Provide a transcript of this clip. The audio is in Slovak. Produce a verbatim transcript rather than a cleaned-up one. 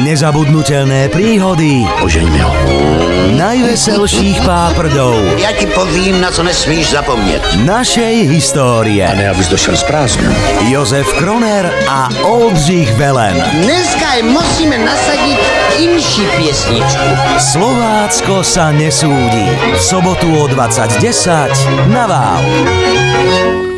Nezabudnutelné príhody. Ožeňme ho. Najveselších páprdov. Já ti povím, na co nesmíš zapomnět. Našej histórie. A ne, abys došel s prázdnou. Josef Kroner a Oldřich Velen. Dneska musíme nasadit inší piesničku. Slovácko sa nesúdi. V sobotu o dvadsať desať na Wow.